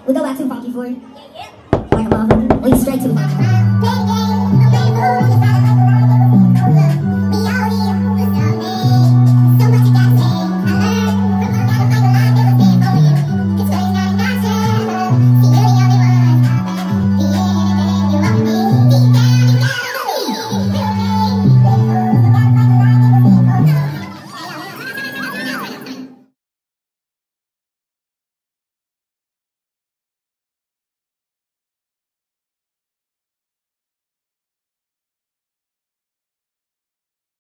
We go back too funky for you. Like a motherfucker. We straight to the funky.